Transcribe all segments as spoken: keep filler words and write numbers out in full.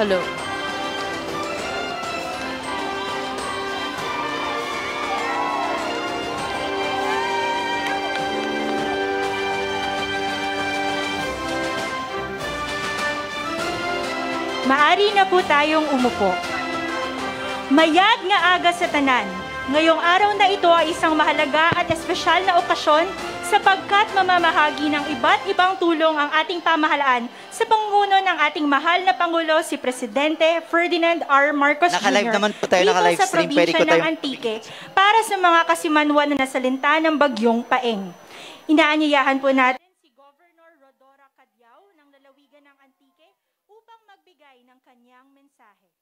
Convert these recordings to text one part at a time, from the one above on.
sa loob. Maari na po tayong umupo. Mayad nga aga sa tanan, ngayong araw na ito ay isang mahalaga at espesyal na okasyon sapagkat mamamahagi ng iba't ibang tulong ang ating pamahalaan sa pangunguna ng ating mahal na Pangulo si Presidente Ferdinand R. Marcos Naka-live Junior naman po tayo, dito naka-live sa stream. Pwede ko probinsya tayo- ng Antique para sa mga kasimanwa na nasalinta ng bagyong Paeng. Inaanyayahan po natin si Governor Rodora Cadyao ng lalawigan ng Antique upang magbigay ng kanyang mensahe.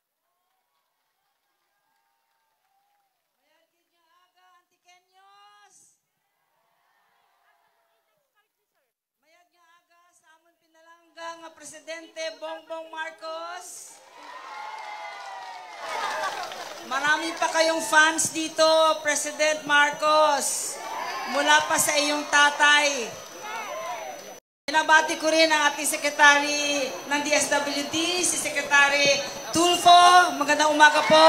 Nga Presidente Bongbong Marcos. Marami pa kayong fans dito, President Marcos. Mula pa sa iyong tatay. Pinabati ko rin ang ating Secretary ng D S W D, si Secretary Tulfo. Magandang umaga po.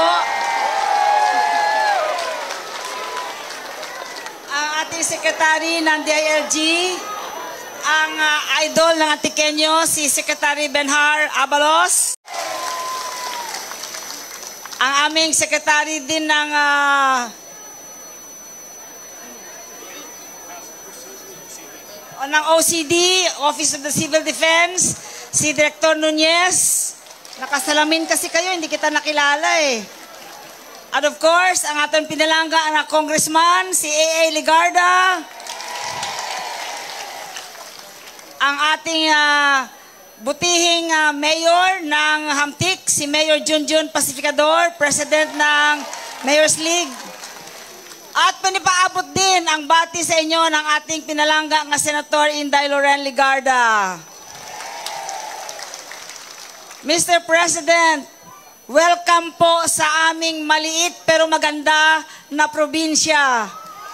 Ang ating Secretary ng D I L G, ang uh, idol ng Antiqueño, si Secretary Benhar Abalos. Ang aming Secretary din ng uh, ng O C D, Office of the Civil Defense, si Director Nunez. Nakasalamin kasi kayo, hindi kita nakilala eh. And of course, ang ating pinalangga na Congressman, si A A Ligarda. Ang ating uh, butihing uh, mayor ng Hamtik, si Mayor Junjun Pacificador, President ng Mayor's League. At panipaabot din ang bati sa inyo ng ating pinalangga nga Senator Inday Loren Ligarda. Mister President, welcome po sa aming maliit pero maganda na probinsya.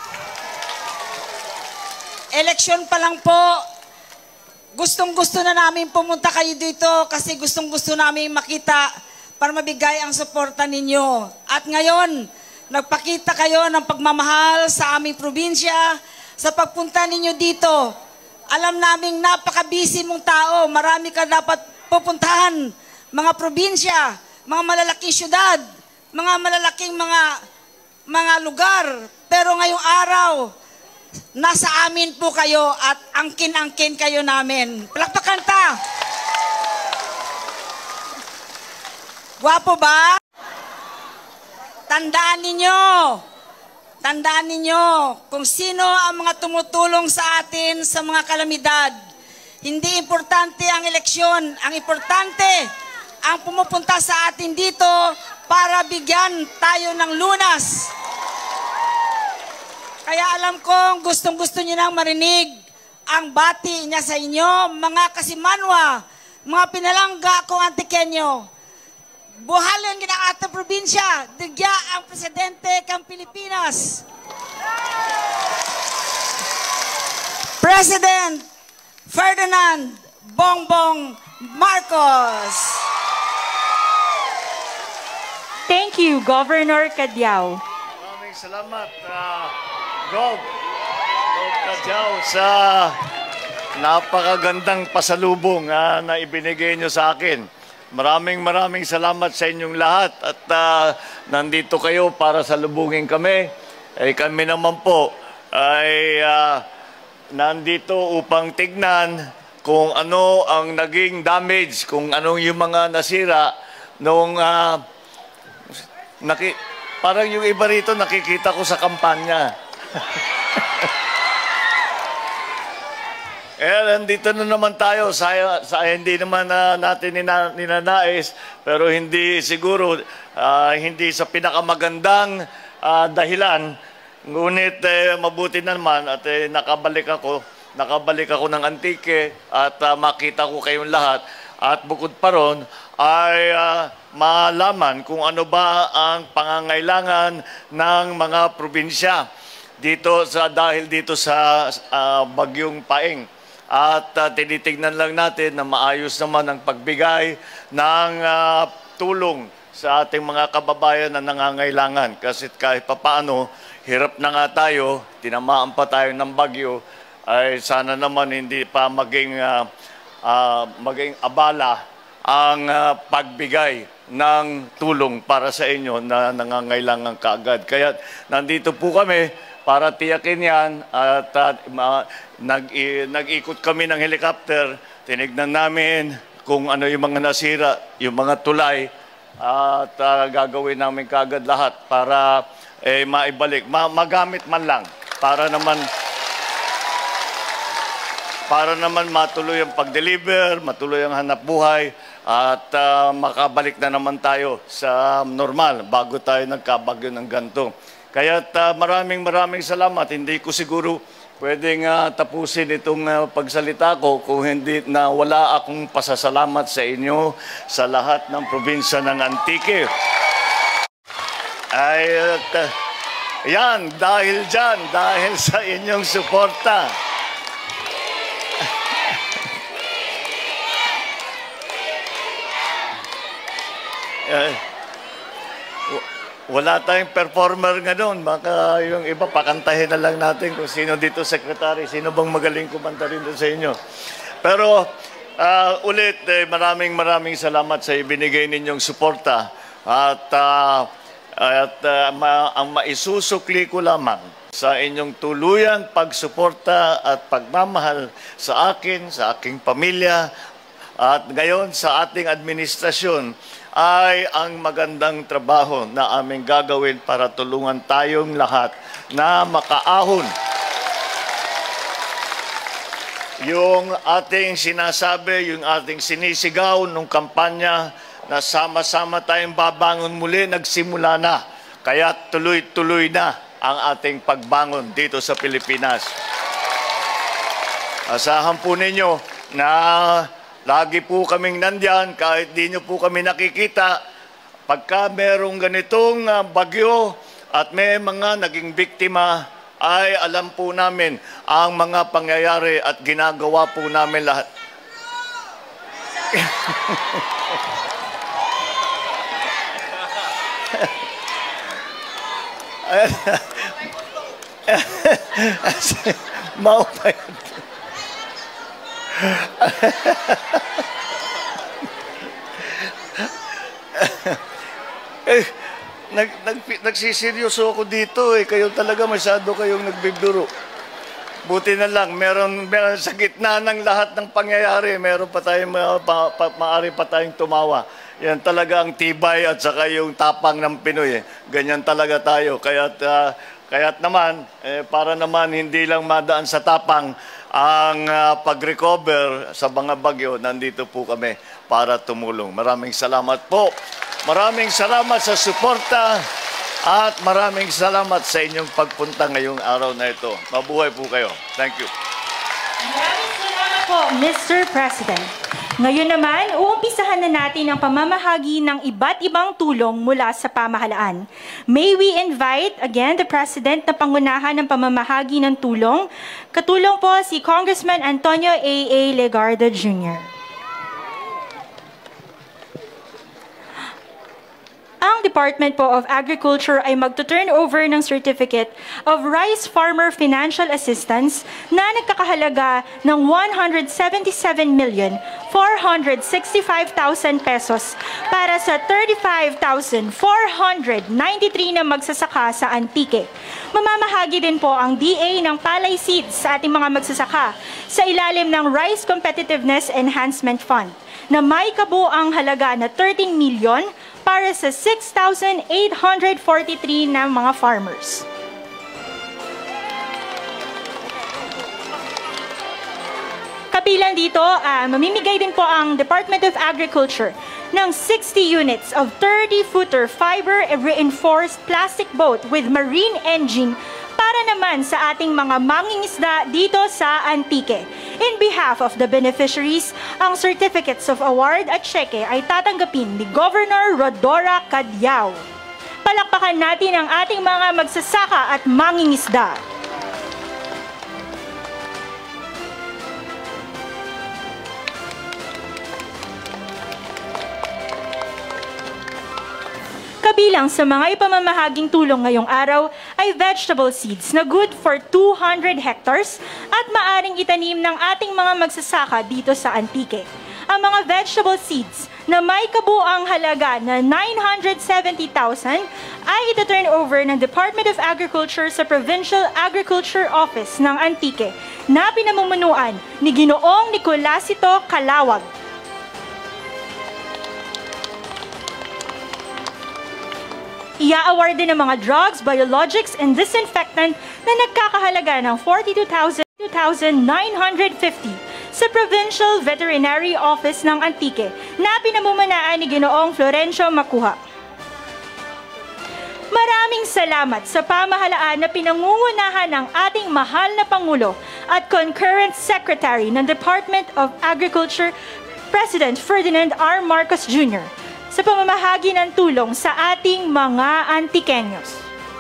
Eleksyon pa lang po. Gustong-gusto na namin pumunta kayo dito kasi gustong-gusto namin makita para mabigay ang suporta ninyo. At ngayon, nagpakita kayo ng pagmamahal sa aming probinsya sa pagpunta ninyo dito. Alam naming napaka-busy mong tao, marami ka dapat pupuntahan, mga probinsya, mga malalaking syudad, mga malalaking mga, mga lugar. Pero ngayong araw, nasa amin po kayo at angkin-angkin kayo namin. Palakpakan ta! Gwapo ba? Tandaan ninyo, tandaan ninyo kung sino ang mga tumutulong sa atin sa mga kalamidad. Hindi importante ang eleksyon, ang importante ang pumupunta sa atin dito para bigyan tayo ng lunas. Kaya alam kong gustong-gusto niyo nang marinig ang bati niya sa inyo, mga kasimanwa, mga pinalangga kong Antiqueño. Buhalin ng ating probinsya, digya ang Presidente ng Pilipinas. President Ferdinand Bongbong Marcos. Thank you, Governor Cadyao. Maraming salamat, uh, Gov. Gov Cadyao, sa napakagandang pasalubong uh, na ibinigay nyo sa akin. Maraming maraming salamat sa inyong lahat at uh, nandito kayo para salubungin kami. Eh, kami naman po ay uh, nandito upang tignan kung ano ang naging damage, kung anong yung mga nasira nung uh, naki, parang yung iba rito nakikita ko sa kampanya. Eh, nandito na naman tayo sa, sa hindi naman uh, natin nina, ninanais, pero hindi siguro, uh, hindi sa pinakamagandang uh, dahilan. Ngunit eh, mabuti na naman at eh, nakabalik ako, nakabalik ako ng Antique at uh, makita ko kayong lahat. At bukod pa ron ay uh, malaman kung ano ba ang pangangailangan ng mga probinsya dito sa dahil dito sa uh, Bagyong Paeng. at uh, tinitignan lang natin na maayos naman ang pagbigay ng uh, tulong sa ating mga kababayan na nangangailangan. Kasi kahit papaano, hirap na nga tayo, tinamaan pa tayo ng bagyo, ay sana naman hindi pa maging, uh, uh, maging abala ang uh, pagbigay ng tulong para sa inyo na nangangailangan kaagad. Kaya nandito po kami para tiyakin yan at uh, ma, nag, i, nag-ikot kami ng helicopter, tinignan namin kung ano yung mga nasira, yung mga tulay, at uh, gagawin namin kaagad lahat para eh, maibalik, ma, magamit man lang para naman para naman matuloy ang pag-deliver, matuloy ang hanap buhay, at uh, makabalik na naman tayo sa normal bago tayo nagkabagyo ng ganito. Kaya uh, maraming maraming salamat. Hindi ko siguro pwedeng uh, tapusin itong uh, pagsalita ko kung hindi na wala akong pasasalamat sa inyo sa lahat ng probinsya ng Antique. Ay, at, uh, yan, dahil dyan, dahil sa inyong suporta. uh, Wala tayong performer nga doon. Baka yung iba, pakantahin na lang natin kung sino dito sekretary, sino bang magaling kumanta rin doon sa inyo. Pero uh, ulit, eh, maraming maraming salamat sa ibinigay ninyong suporta. At, uh, at uh, ma ang maisusukli ko lamang sa inyong tuluyang pagsuporta at pagmamahal sa akin, sa aking pamilya, at ngayon sa ating administrasyon, ay ang magandang trabaho na aming gagawin para tulungan tayong lahat na makaahon. Yung ating sinasabi, yung ating sinisigaw nung kampanya na sama-sama tayong babangon muli, nagsimula na. Kaya tuloy-tuloy na ang ating pagbangon dito sa Pilipinas. Asahan po ninyo na lagi po kaming nandyan, kahit di nyo po kami nakikita. Pagka merong ganitong uh, bagyo at may mga naging biktima, ay alam po namin ang mga pangyayari at ginagawa po namin lahat. Maupay. eh, nag, nag, nagsiseryoso ako dito eh. Kayo talaga masyado kayong nagbibiro. Buti na lang, meron, meron sa gitna ng lahat ng pangyayari, meron pa tayong, ma, pa, pa, maari pa tayong tumawa. Yan talaga ang tibay at saka yung tapang ng Pinoy. Eh. Ganyan talaga tayo. Kaya't, uh, kaya't naman, eh, para naman hindi lang madaan sa tapang, ang uh, pag-recover sa mga bagyo, nandito po kami para tumulong. Maraming salamat po. Maraming salamat sa suporta at maraming salamat sa inyong pagpunta ngayong araw na ito. Mabuhay po kayo. Thank you. Maraming salamat po, Mister President. Ngayon naman, uumpisahan na natin ang pamamahagi ng iba't ibang tulong mula sa pamahalaan. May we invite again the President na pangunahan ng pamamahagi ng tulong. Katulong po si Congressman Antonio A A Legarda Junior Ang Department po of Agriculture ay magto-turn over ng Certificate of Rice Farmer Financial Assistance na nagkakahalaga ng one hundred seventy-seven million four hundred sixty-five thousand pesos para sa thirty-five thousand four hundred ninety-three na magsasaka sa Antique. Mamamahagi din po ang D A ng palay seeds sa ating mga magsasaka sa ilalim ng Rice Competitiveness Enhancement Fund na may kabuang halaga na thirteen million para sa six thousand eight hundred forty-three na mga farmers. Kabilang dito, uh, mamimigay din po ang Department of Agriculture ng sixty units of thirty-footer fiber reinforced plastic boat with marine engine para naman sa ating mga mangingisda dito sa Antique. In behalf of the beneficiaries, ang certificates of award at cheque ay tatanggapin ni Governor Rodora Cadyao. Palakpakan natin ang ating mga magsasaka at mangingisda. Kabilang sa mga ipamamahaging tulong ngayong araw ay vegetable seeds na good for two hundred hectares at maaring itanim ng ating mga magsasaka dito sa Antique. Ang mga vegetable seeds na may kabuang halaga na nine hundred seventy thousand ay ita-turn over ng Department of Agriculture sa Provincial Agriculture Office ng Antique na pinamumunuan ni Ginoong Nicolasito Calawag. Ia-award din ng mga drugs, biologics, and disinfectant na nagkakahalaga ng forty-two thousand nine hundred fifty sa Provincial Veterinary Office ng Antique na pinamumunuan ni Ginoong Florencio Macuha. Maraming salamat sa pamahalaan na pinangungunahan ng ating mahal na Pangulo at Concurrent Secretary ng Department of Agriculture, President Ferdinand R. Marcos Junior sa pamamahagi ng tulong sa ating mga Antikenyos.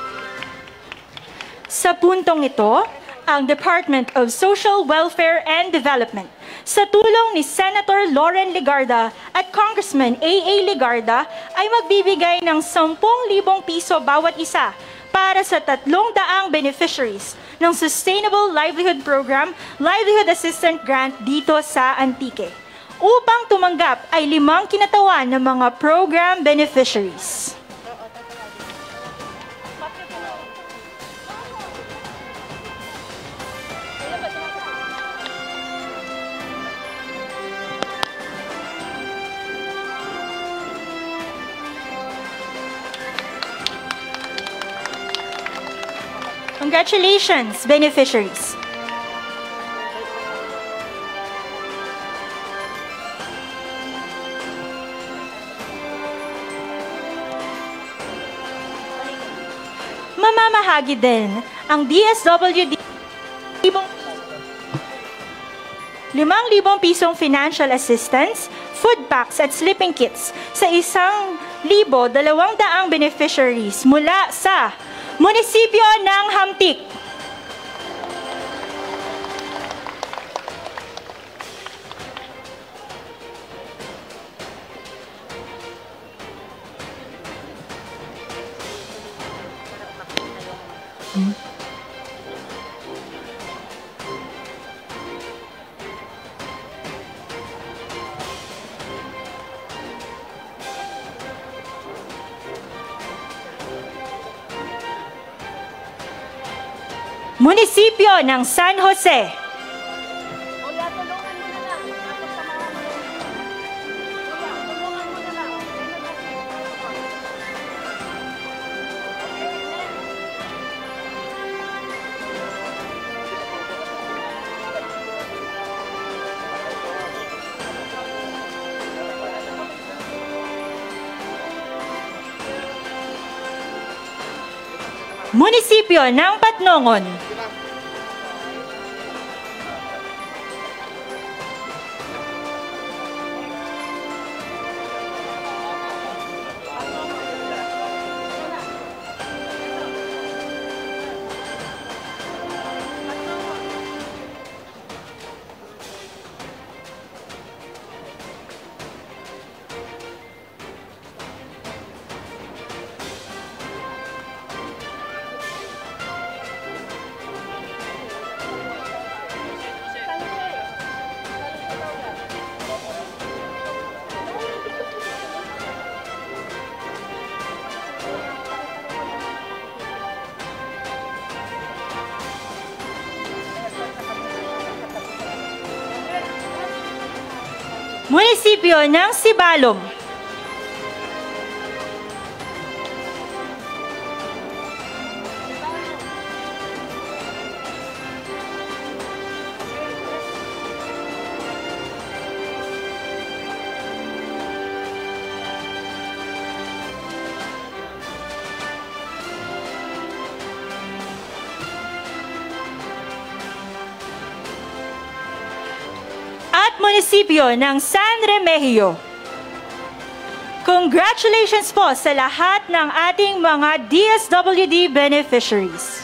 Sa puntong ito, ang Department of Social Welfare and Development, sa tulong ni Senator Loren Legarda at Congressman A A Legarda, ay magbibigay ng ten thousand piso bawat isa para sa tatlong daang beneficiaries ng Sustainable Livelihood Program Livelihood Assistance Grant dito sa Antique. Upang tumanggap ay limang kinatawan ng mga program beneficiaries. Congratulations, beneficiaries! Mamamahagi din ang D S W D limang libong pisong financial assistance, food packs at sleeping kits sa isang libo dalawang daang beneficiaries mula sa munisipyo ng Hamtik. Hmm? Munisipyo ng San Jose. Munisipyo ng Patnongon. Munisipyo ng Sibalom. At munisipyo ng San Remigio. Congratulations po sa lahat ng ating mga D S W D beneficiaries.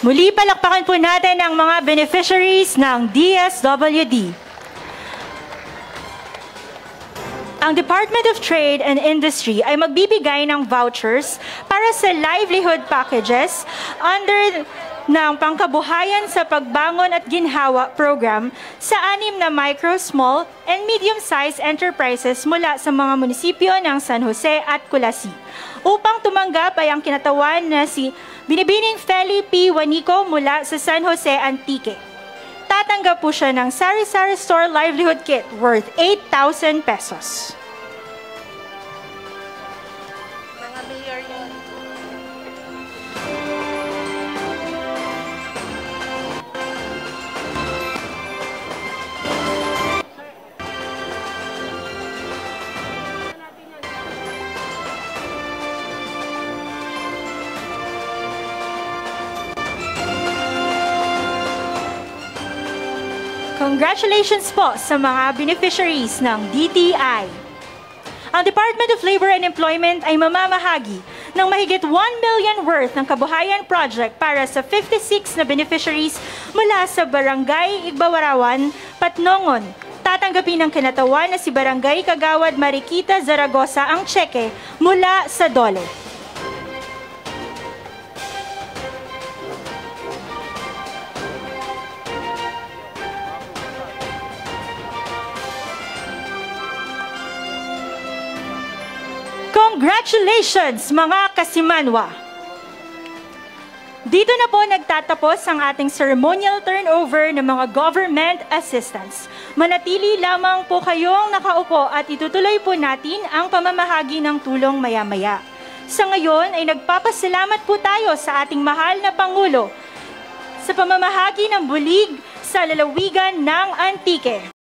Muli palakpakan po natin ang mga beneficiaries ng D S W D. Ang Department of Trade and Industry ay magbibigay ng vouchers para sa livelihood packages under ng Pangkabuhayan sa Pagbangon at Ginhawa program sa anim na micro, small, and medium-sized enterprises mula sa mga munisipyo ng San Jose at Culasi. Upang tumanggap ay ang kinatawan na si Binibining Feli P. Juanico mula sa San Jose, Antique. Tatanggap po siya ng Sari-Sari Store Livelihood Kit worth eight thousand pesos. Mga mayor yun. Congratulations po sa mga beneficiaries ng D T I. Ang Department of Labor and Employment ay mamamahagi ng mahigit one million worth ng Kabuhayan Project para sa fifty-six na beneficiaries mula sa Barangay Igbawarawan, Patnongon. Tatanggapin ng kinatawan na si Barangay Kagawad Mariquita Zaragoza ang tseke mula sa DOLE. Congratulations mga Kasimanwa! Dito na po nagtatapos ang ating ceremonial turnover ng mga government assistants. Manatili lamang po kayong nakaupo at itutuloy po natin ang pamamahagi ng tulong maya-maya. Sa ngayon ay nagpapasalamat po tayo sa ating mahal na Pangulo sa pamamahagi ng bulig sa lalawigan ng Antique.